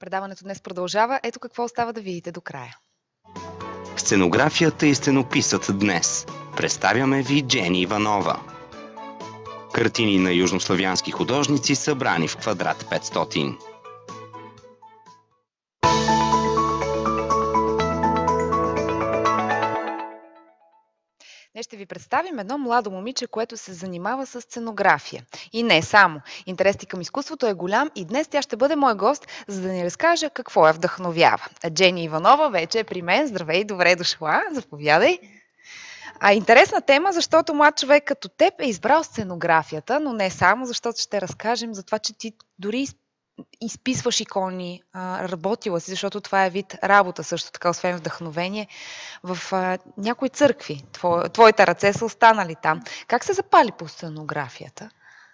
Предаването днес продължава. Ето какво остава да видите до края. Сценографията и сценописът днес. Представяме ви Джени Иванова. Картини на южнославянски художници, събрани в квадрат 500. Днес ще ви представим едно младо момиче, което се занимава с сценография. И не само. Интересът към изкуството е голям и днес тя ще бъде мой гост, за да ни разкаже какво я вдъхновява. Джени Иванова вече е при мен. Здравей, добре дошла. Заповядай. Интересна тема, защото млад човек като теб е избрал сценографията, но не само, защото ще разкажем за това, че ти дори изписваш икони, работила си, защото това е вид работа също така, освен вдъхновение, в някои църкви. Твоите ръце са останали там. Как се запали по сценографията?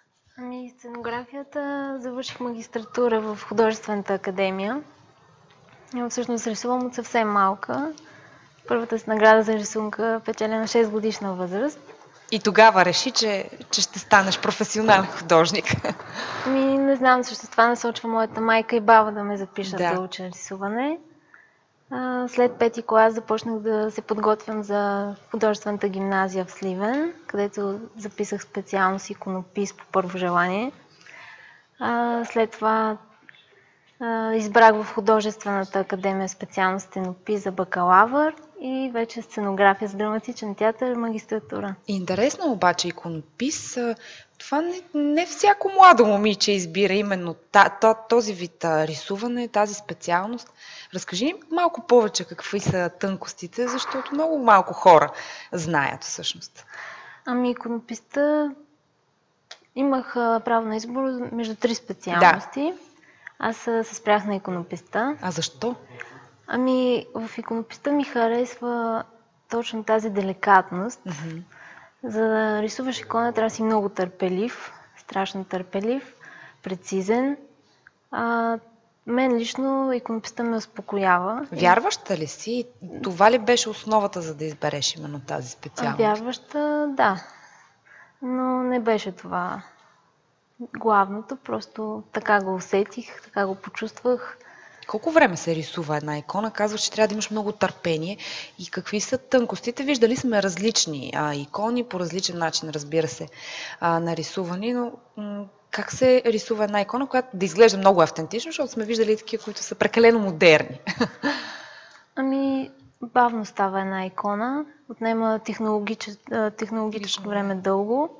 Сценографията завърших магистратура в художествената академия. Всъщност рисувам от съвсем малка. Първата си награда за рисунка печеля на 6 годишна възраст. И тогава реши, че ще станеш професионален художник. Не знам, също това насочва моята майка и баба да ме запишат да уча рисуване. След 5-ти клас започнах да се подготвям за художествената гимназия в Сливен, където записах специалност иконопис по първо желание. След това избрах в художествената академия специалност сценопис за бакалавър и вече сценография за драматичен театър, магистратура. Интересно обаче иконопис, това не всяко младо момиче избира именно този вид рисуване, тази специалност. Разкажи ни малко повече какви са тънкостите, защото много малко хора знаят всъщност. Иконописта имах право на избор между 3 специалности. Да. Аз се спрях на иконописта. А защо? В иконописта ми харесва точно тази деликатност. Mm-hmm. За да рисуваш икона, трябва да си много търпелив, страшно търпелив, прецизен. Мен лично иконописта ме успокоява. Вярваща ли си? Това ли беше основата, за да избереш именно тази специалност? Вярваща, да. Но не беше това главното, просто така го усетих, така го почувствах. Колко време се рисува една икона? Казваш, че трябва да имаш много търпение. И какви са тънкостите? Виждали сме различни икони, по различен начин, разбира се, нарисувани, но как се рисува една икона, която да изглежда много автентично, защото сме виждали такива, които са прекалено модерни? Бавно става една икона, отнема технологическо време дълго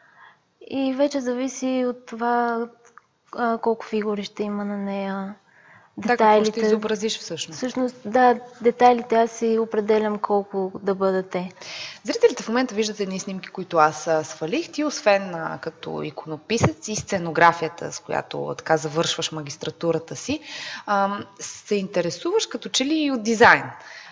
и вече зависи от това колко фигури ще има на нея. Детайлите. Какво ще изобразиш всъщност? Всъщност, да, детайлите аз си определям колко да бъдат те. Зрителите в момента виждат едни снимки, които аз свалих. Ти, освен като иконописец и сценографията, с която така завършваш магистратурата си, се интересуваш като че ли и от дизайн.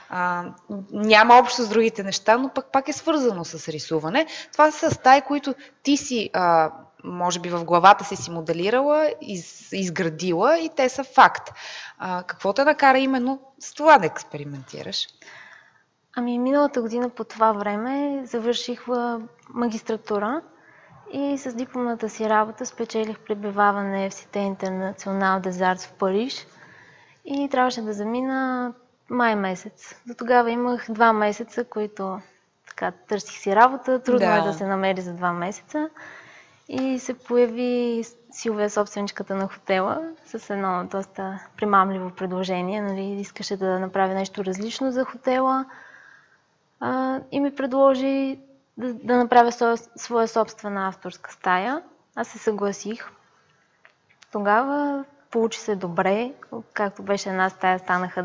Няма общо с другите неща, но пак е свързано с рисуване. Това са стаи, които ти си може би в главата си моделирала, изградила и те са факт. Какво те накара именно с това да експериментираш? Миналата година по това време завърших магистратура и с дипломната си работа спечелих пребиваване в Cité International des Arts в Париж и трябваше да замина май месец. До тогава имах 2 месеца, които така търсих си работа. Трудно е да се намери за 2 месеца. И се появи Силвия, собственичката на хотела, с едно доста примамливо предложение. Искаше да направи нещо различно за хотела и ми предложи да направя своя собствена авторска стая. Аз се съгласих. Тогава получи се добре, както беше една стая, станаха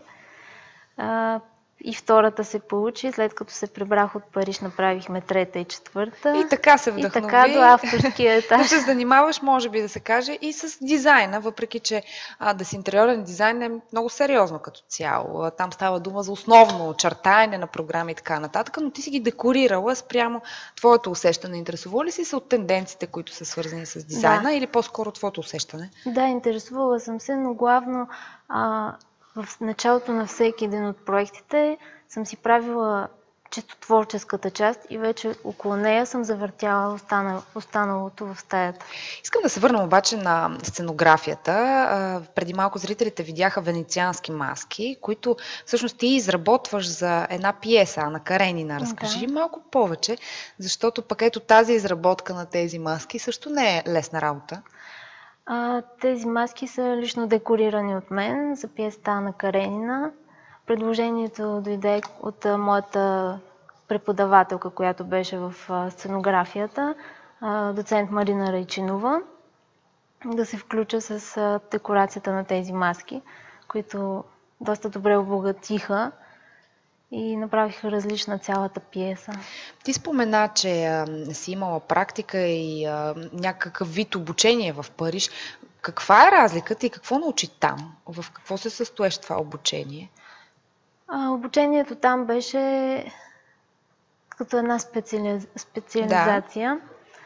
2. И втората се получи, след като се прибрах от Париж, направихме 3-та и 4-та. И така се вдъхнови. И така до авторския етаж. Да се занимаваш, може би да се каже, и с дизайна, въпреки че да си интериорен дизайн е много сериозно като цяло. Там става дума за основно чертаене на програми и така нататък, но ти си ги декорирала спрямо твоето усещане. Интересува ли си се от тенденциите, които са свързани с дизайна, или по-скоро твоето усещане? Да, интересувала съм се, но главно в началото на всеки един от проектите съм си правила чисто творческата част и вече около нея съм завъртяла останалото в стаята. Искам да се върна обаче на сценографията. Преди малко зрителите видяха венециански маски, които всъщност ти изработваш за една пиеса, Ана Каренина. Разкажи малко повече, защото пък ето тази изработка на тези маски също не е лесна работа. Тези маски са лично декорирани от мен за пиесата Ана Каренина. Предложението дойде от моята преподавателка, която беше в сценографията, доцент Марина Райчинова, да се включа с декорацията на тези маски, които доста добре обогатиха и направиха различна цялата пиеса. Ти спомена, че си имала практика и някакъв вид обучение в Париж. Каква е разликата и какво научи там? В какво се състоеше това обучение? Обучението там беше като една специализация.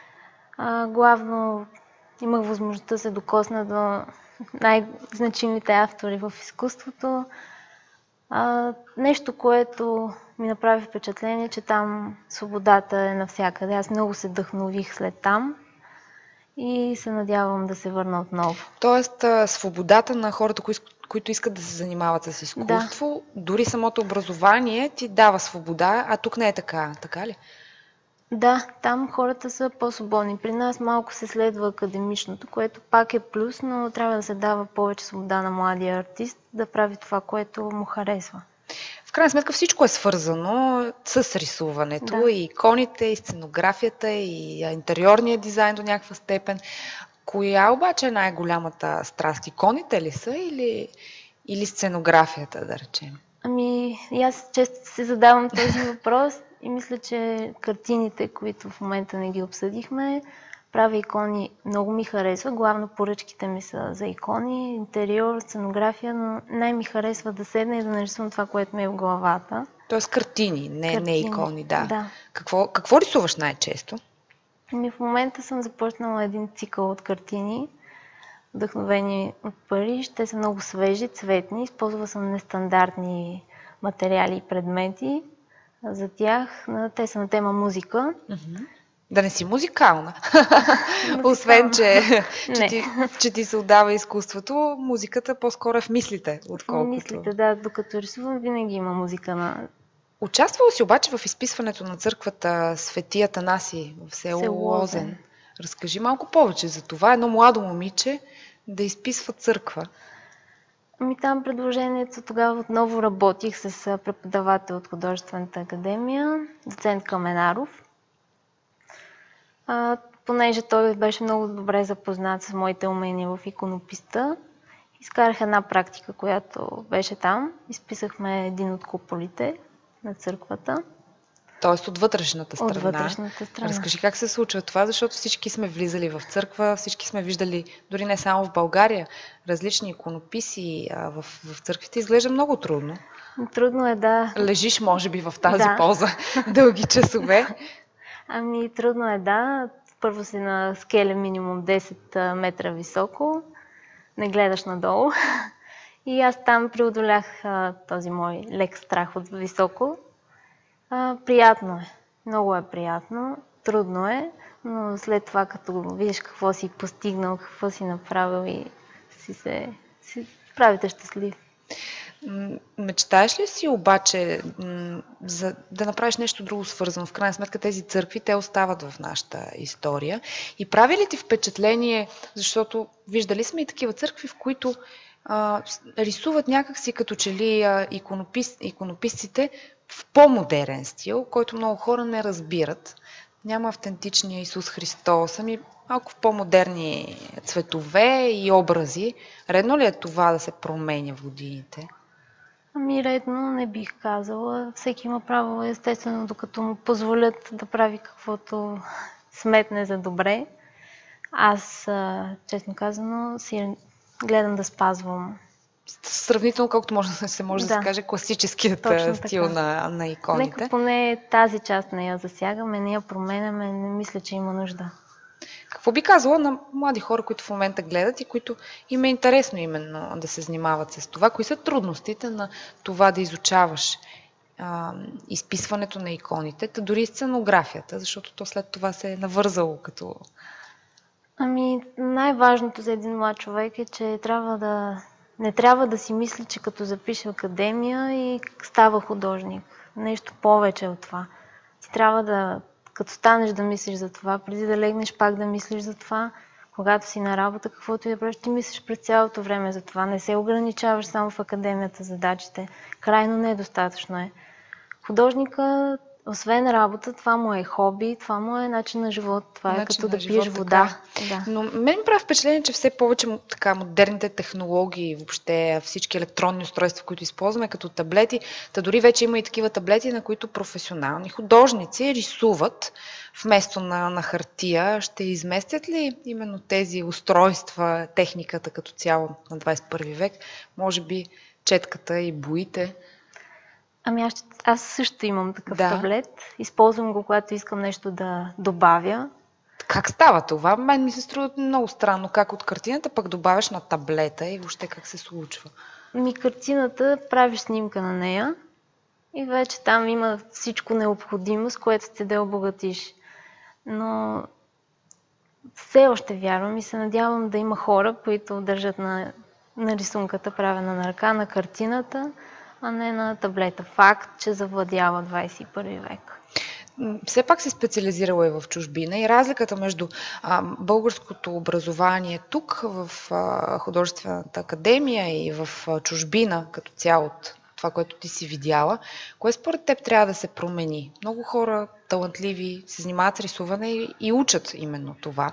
Главно имах възможността да се докосна до най-значимите автори в изкуството. Нещо, което ми направи впечатление, че там свободата е навсякъде. Аз много се вдъхнових след там и се надявам да се върна отново. Тоест, свободата на хората, които искат да се занимават с изкуство, дори самото образование ти дава свобода, а тук не е така ли? Да, там хората са по-свободни. При нас малко се следва академичното, което пак е плюс, но трябва да се дава повече свобода на младия артист да прави това, което му харесва. В крайна сметка всичко е свързано с рисуването, и иконите, и сценографията, и интериорния дизайн до някаква степен. Коя обаче е най-голямата страст? Иконите ли са или сценографията, да речем? И аз често си задавам този въпрос и мисля, че картините, които в момента не ги обсъдихме, правя икони, много ми харесва. Главно поръчките ми са за икони, интериор, сценография, но най-ми харесва да седна и да нарисувам това, което ми е в главата. Тоест картини, не икони, да. Какво рисуваш най-често? В момента съм започнала един цикъл от картини, вдъхновени от Париж. Те са много свежи, цветни. Използвала съм нестандартни материали и предмети за тях. Те са на тема музика. Да не си музикална. Освен, че ти се отдава изкуството, музиката по-скоро е в мислите, отколкото... Мислите, да. Докато рисувам, винаги има музика на... Участвала си обаче в изписването на църквата Свети Атанаси в село Лозен. Разкажи малко повече за това. Едно младо момиче да изписва църква. Там предложението тогава отново работих с преподавател от Художествената академия, доцент Каменаров. Понеже той беше много добре запознат с моите умения в иконописта, изкарах една практика, която беше там. Изписахме един от куполите на църквата. Тоест от вътрешната страна. От вътрешната страна. Разкажи как се случва това, защото всички сме влизали в църква, всички сме виждали, дори не само в България, различни иконописи в църквите. Изглежда много трудно. Трудно е, да. Лежиш, може би, в тази поза дълги часове. Трудно е, да. Първо си на скеле минимум 10 метра високо, не гледаш надолу. И аз там преодолях този мой лек страх от високо. Приятно е. Много е приятно. Трудно е, но след това, като видиш какво си постигнал, какво си направил и си правите щастлив. Мечтаеш ли си обаче за да направиш нещо друго свързано? В крайна сметка тези църкви, те остават в нашата история. И прави ли ти впечатление, защото виждали сме и такива църкви, в които рисуват някакси като че ли иконописците в по-модерен стил, който много хора не разбират. Няма автентичния Исус Христос, малко в по-модерни цветове и образи. Редно ли е това да се променя в годините? Редно не бих казала. Всеки има право, естествено, докато му позволят да прави каквото сметне за добре. Аз, честно казано, си гледам да спазвам. Сравнително, колкото може да се каже, класическият стил на иконите. Нека поне тази част не я засягаме, не я променяме, не мисля, че има нужда. Какво би казала на млади хора, които в момента гледат и които им е интересно именно да се занимават с това? Кои са трудностите на това да изучаваш изписването на иконите, та дори и сценографията, защото то след това се е навързало като... Най-важното за един млад човек е, че не трябва да си мисли, че като запише академия и става художник. Нещо повече от това. Ти трябва да, като станеш да мислиш за това, преди да легнеш пак да мислиш за това, когато си на работа, каквото и да правиш, ти мислиш през цялото време за това. Не се ограничаваш само в академията задачите. Крайно недостатъчно е. Художника, освен работа, това му е хоби, това му е начин на живот, това е като да пиеш вода. Да. Но мен ми прави впечатление, че все повече така модерните технологии, въобще всички електронни устройства, които използваме, като таблети, та дори вече има и такива таблети, на които професионални художници рисуват вместо на хартия. Ще изместят ли именно тези устройства, техниката като цяло на 21 век? Може би четката и боите? Аз също имам такъв таблет. Използвам го, когато искам нещо да добавя. Как става това? Мен ми се струва много странно. Как от картината пък добавяш на таблета и въобще как се случва? Картината, правиш снимка на нея и вече там има всичко необходимо, с което те да обогатиш. Но все още вярвам и се надявам да има хора, които държат на рисунката, правена на ръка, на картината, а не на таблета. Факт, че завладява 21 век. Все пак се специализирала и в чужбина и разликата между българското образование тук в художествената академия и в чужбина като цяло от това, което ти си видяла, кое според теб трябва да се промени? Много хора талантливи се занимават с рисуване и учат именно това.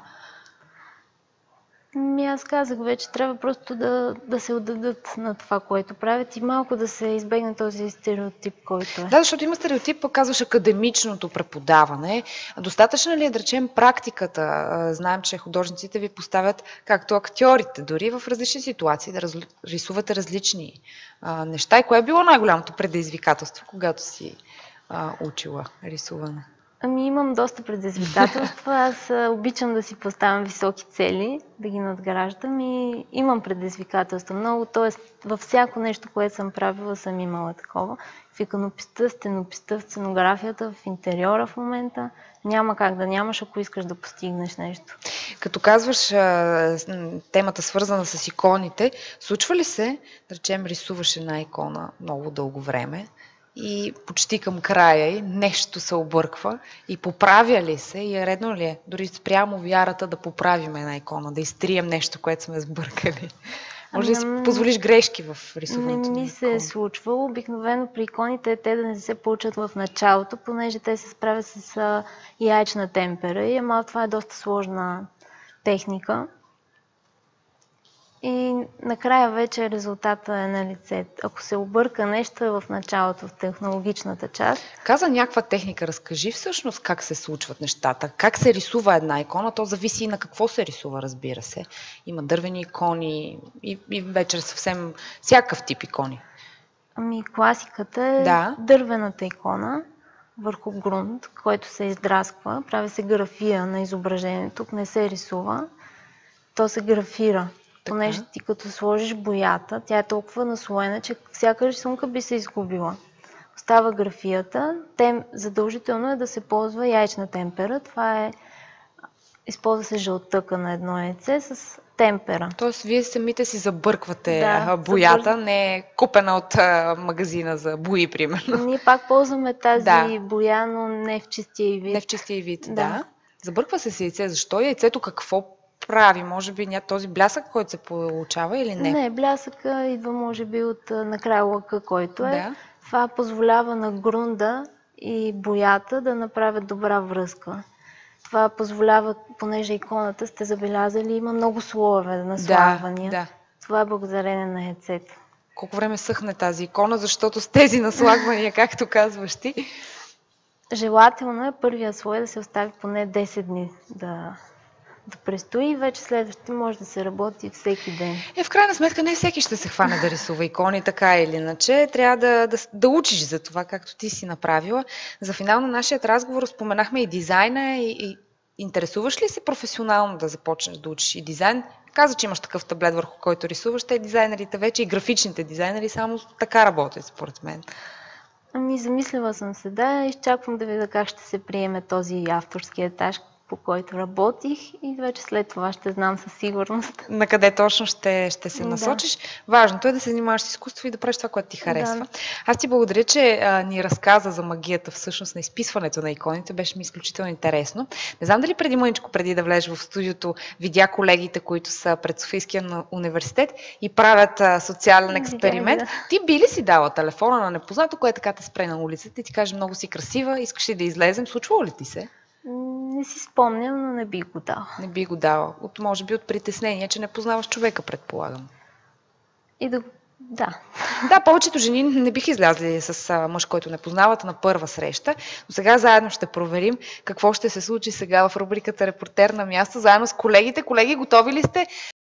Аз казах вече, трябва просто да се отдадат на това, което правят и малко да се избегне този стереотип, който е. Да, защото има стереотип, казваш академичното преподаване. Достатъчно ли е, да речем, практиката? Знаем, че художниците ви поставят, както актьорите, дори в различни ситуации, да рисувате различни неща. И кое е било най-голямото предизвикателство, когато си учила рисуване? Имам доста предизвикателства. Аз обичам да си поставям високи цели, да ги надграждам и имам предизвикателства много. Т.е. във всяко нещо, което съм правила, съм имала такова. В иконописта, стенописта, в сценографията, в интериора в момента. Няма как да нямаш, ако искаш да постигнеш нещо. Като казваш темата свързана с иконите, случва ли се, да речем, рисуваш една икона много дълго време, и почти към края й нещо се обърква и поправя ли се и е редно ли е дори спрямо вярата да поправим една икона, да изтрием нещо, което сме сбъркали? Може да си позволиш грешки в рисуването? Не ми се е случвало. Обикновено при иконите те да не се получат в началото, понеже те се справят с яйчна темпера и това е доста сложна техника. И накрая вече резултата е на лице. Ако се обърка нещо е в началото, в технологичната част. Каза някаква техника. Разкажи всъщност как се случват нещата. Как се рисува една икона? То зависи и на какво се рисува, разбира се. Има дървени икони и вече съвсем всякакъв тип икони. Класиката е дървената икона върху грунт, който се издрасква. Прави се графия на изображението. Тук не се рисува. То се графира. Понеже ти като сложиш боята, тя е толкова наслоена, че всяка рисунка би се изгубила. Остава графията. Задължително е да се ползва яйчна темпера. Използва се жълтъка на едно яйце с темпера. Тоест, вие самите си забърквате боята, не е купена от магазина за бои, примерно. Ние пак ползваме тази боя, но не в чистия вид. Не в чистия вид, да. Забърква се с яйце. Защо? Яйцето какво прави? Може би този блясък, който се получава или не? Не, блясъка идва може би от накрая лъка, който е. Да. Това позволява на грунда и боята да направят добра връзка. Това позволява, понеже иконата сте забелязали, има много слоеве наслагвания. Да. Това е благодарение на яйцето. Колко време съхне тази икона, защото с тези наслагвания, както казваш ти? Желателно е първия слой да се остави поне 10 дни да престои и вече следващите може да се работи всеки ден. В крайна сметка не всеки ще се хване да рисува икони, така или иначе. Трябва да учиш за това, както ти си направила. За финал на нашия разговор споменахме и дизайна. И интересуваш ли се професионално да започнеш да учиш и дизайн? Каза, че имаш такъв таблет, върху който рисуваш. Те дизайнерите вече и графичните дизайнери само така работят, според мен. Ами, замислила съм се, да, изчаквам да видя как ще се приеме този авторски етаж, по който работих и вече след това ще знам със сигурност. На къде точно ще се Да. насочиш. Важното е да се занимаваш с изкуство и да правиш това, което ти харесва. Да. Аз ти благодаря, че ни разказа за магията всъщност на изписването на иконите. Беше ми изключително интересно. Не знам дали преди мъничко, преди да влезеш в студиото, видя колегите, които са пред Софийския университет и правят социален експеримент. Да. Ти би ли си дала телефона на непознато, което така те спре на улицата и ти каже: много си красива, искаш ли да излезем? Случвало ли ти се? Не си спомням, но не би го дала. Не би го дала. Може би от притеснение, че не познаваш човека, предполагам. Да. Да, повечето жени не биха излязли с мъж, който не познават на първа среща, но сега заедно ще проверим какво ще се случи сега в рубриката Репортер на място, заедно с колегите. Колеги, готови ли сте